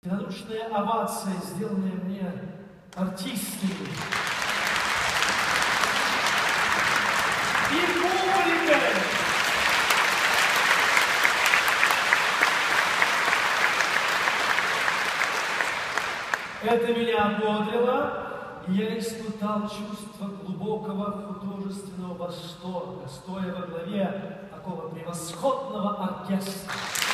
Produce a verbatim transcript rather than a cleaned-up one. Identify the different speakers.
Speaker 1: Единодушная овация, сделанная мне артистами. И публикой. Это меня ободрило, и я испытал чувство глубокого художественного восторга, стоя во главе такого превосходного оркестра.